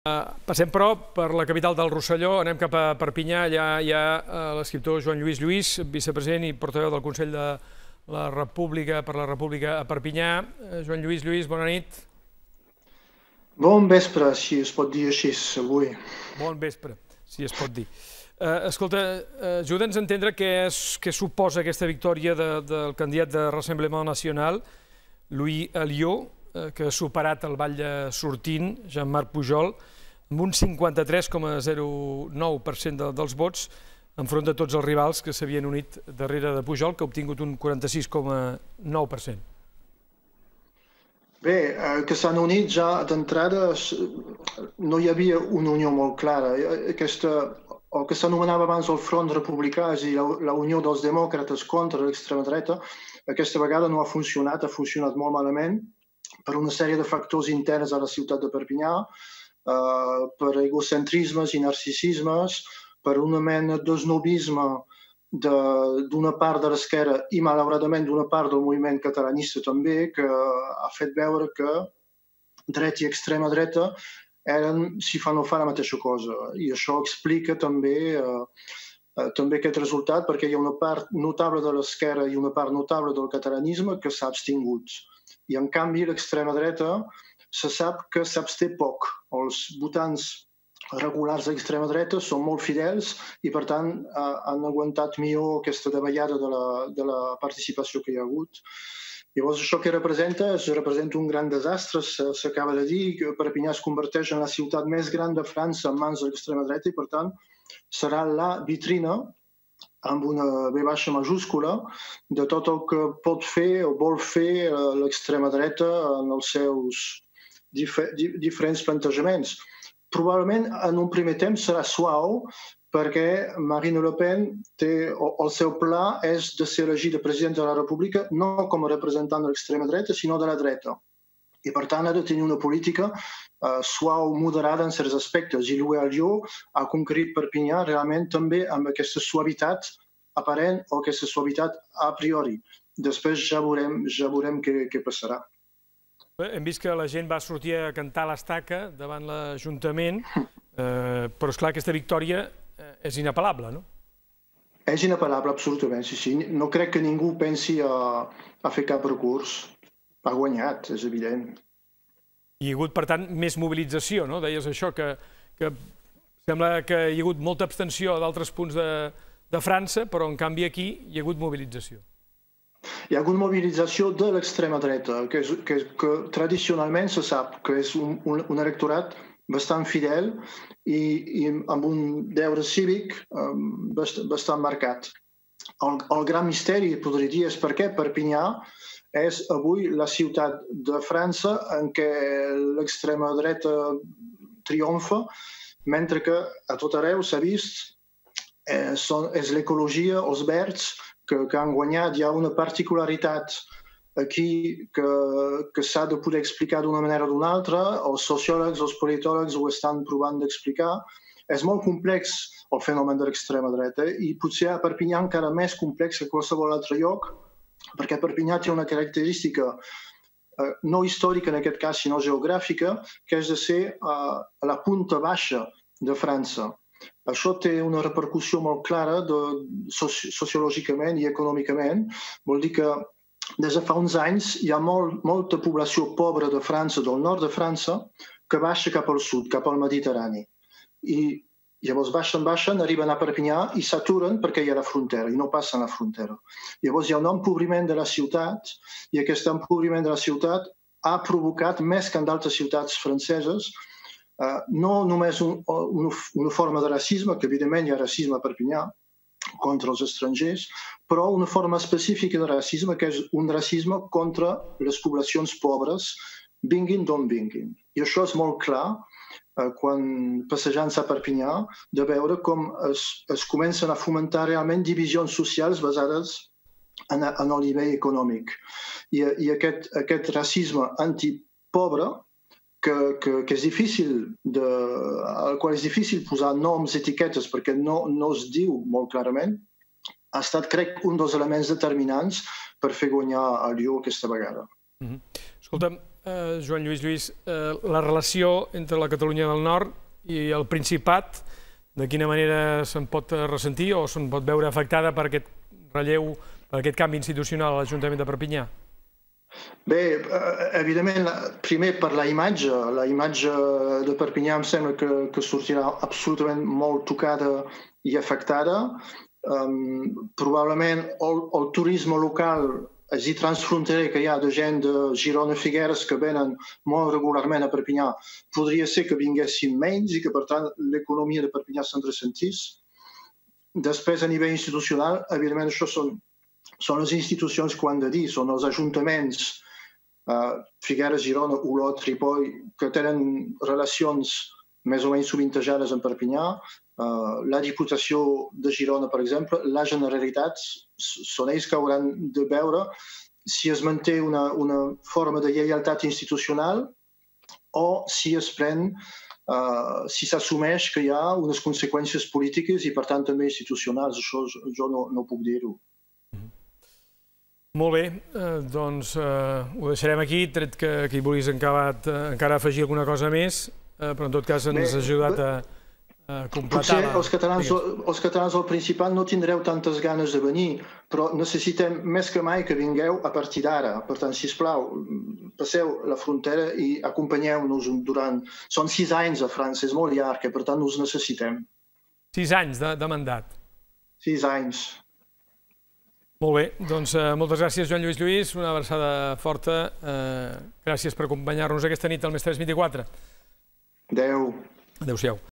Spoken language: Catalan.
Passem però per la capital del Rosselló, anem cap a Perpinyà, allà hi ha l'escriptor Joan Lluís Lluís, vicepresident i portaveu del Consell de la República per la República a Perpinyà. Joan Lluís Lluís, bona nit. Bon vespre, si es pot dir així avui. Bon vespre, si es pot dir. Escolta, ajuda'ns a entendre què suposa aquesta victòria del candidat de Rassemblement Nacional, Louis Alliot, que ha superat el batlle sortint, Jean-Marc Pujol, amb un 53,09% dels vots, enfront de tots els rivals que s'havien unit darrere de Pujol, que ha obtingut un 46,9%. Bé, que s'han unit ja d'entrada, no hi havia una unió molt clara. El que s'anomenava abans el Front Republicà, és a dir, la unió dels demòcrates contra l'extrema dreta, aquesta vegada no ha funcionat molt malament, per una sèrie de factors interns a la ciutat de Perpinyà, per egocentrismes i narcisismes, per una mena d'esnobisme d'una part de l'esquerra i, malauradament, d'una part del moviment catalanista també, que ha fet veure que dreta i extrema dreta eren, si fa no fa, la mateixa cosa. I això explica també aquest resultat, perquè hi ha una part notable de l'esquerra i una part notable del catalanisme que s'ha abstingut. I, en canvi, l'extrema dreta se sap que s'absté poc. Els votants regulars de l'extrema dreta són molt fidels i, per tant, han aguantat millor aquesta davallada de la participació que hi ha hagut. Llavors, això que representa un gran desastre. S'acaba de dir que Perpinyà es converteix en la ciutat més gran de França en mans de l'extrema dreta i, per tant, serà la vitrina amb una V baixa majúscula de tot el que pot fer o vol fer l'extrema dreta en els seus diferents plantejaments. Probablement en un primer temps serà suau perquè Marine Le Pen el seu pla és de ser elegida presidenta de la República no com a representant de l'extrema dreta sinó de la dreta. I, per tant, ha de tenir una política suau, moderada en certs aspectes. I Louis Alliot ha conquerit Perpinyà realment també amb aquesta suavitat aparent o aquesta suavitat a priori. Després ja veurem què passarà. Hem vist que la gent va sortir a cantar l'estaca davant l'Ajuntament, però, esclar, aquesta victòria és inapel·lable, no? És inapel·lable, absolutament, sí. No crec que ningú pensi a fer cap recurs. Ha guanyat, és evident. Hi ha hagut, per tant, més mobilització, no? Deies això, que sembla que hi ha hagut molta abstenció a d'altres punts de França, però, en canvi, aquí hi ha hagut mobilització. Hi ha hagut mobilització de l'extrema dreta, que tradicionalment se sap que és un electorat bastant fidel i amb un deure cívic bastant marcat. El gran misteri, podria dir, és per què Perpinyà és avui la ciutat de França en què l'extrema dreta triomfa, mentre que a tot arreu s'ha vist és l'ecologia, els verds, que han guanyat. Hi ha una particularitat aquí que s'ha de poder explicar d'una manera o d'una altra. Els sociòlegs, els politòlegs ho estan provant d'explicar. És molt complex el fenomen de l'extrema dreta i potser a Perpinyà encara més complex que qualsevol altre lloc, perquè Perpinyà té una característica no històrica en aquest cas, sinó geogràfica, que és de ser a la punta baixa de França. Això té una repercussió molt clara sociològicament i econòmicament. Vol dir que des de fa uns anys hi ha molta població pobra de França, del nord de França, que baixa cap al sud, cap al Mediterrani. I llavors baixen, arriben a Perpinyà i s'aturen perquè hi ha la frontera i no passen la frontera. Llavors hi ha un empobriment de la ciutat i aquest empobriment de la ciutat ha provocat, més que en d'altres ciutats franceses, no només una forma de racisme, que evidentment hi ha racisme a Perpinyà contra els estrangers, però una forma específica de racisme que és un racisme contra les poblacions pobres, vinguin d'on vinguin. I això és molt clar quan passejant-se a Perpinyà, de veure com es comencen a fomentar realment divisions socials basades en el nivell econòmic. I aquest racisme antipobre, que és difícil, al qual és difícil posar noms, etiquetes, perquè no es diu molt clarament, ha estat, crec, un dels elements determinants per fer guanyar Alliot aquesta vegada. Escolta'm, Joan Lluís, la relació entre la Catalunya del Nord i el Principat, de quina manera se'n pot ressentir o se'n pot veure afectada per aquest relleu, per aquest canvi institucional a l'Ajuntament de Perpinyà? Bé, evidentment, primer per la imatge de Perpinyà em sembla que sortirà absolutament molt tocada i afectada. Probablement el turisme local, és a dir, transfronterer que hi ha de gent de Girona i Figueres que venen molt regularment a Perpinyà, podria ser que vinguessin menys i que, per tant, l'economia de Perpinyà se'n ressentís. Després, a nivell institucional, evidentment, això són les institucions que ho han de dir, són els ajuntaments, Figueres, Girona, Olot, Ripoll, que tenen relacions més o menys sovintejades amb Perpinyà, la Diputació de Girona, per exemple, la Generalitat, són ells que hauran de veure si es manté una forma de lleialtat institucional o si es pren, si s'assumeix que hi ha unes conseqüències polítiques i, per tant, també institucionals. Això jo no puc dir-ho. Molt bé, doncs ho deixarem aquí, tret que hi vulguis encara afegir alguna cosa més, però en tot cas ens has ajudat a completar. Potser els catalans del Principat no tindreu tantes ganes de venir, però necessitem més que mai que vingueu a partir d'ara. Per tant, sisplau, passeu la frontera i acompanyeu-nos durant... Són 6 anys a França, és molt llarg, per tant us necessitem. 6 anys de mandat. 6 anys. Molt bé, doncs moltes gràcies, Joan Lluís, una abraçada forta. Gràcies per acompanyar-nos aquesta nit al Més 324. Adéu. Adéu-siau.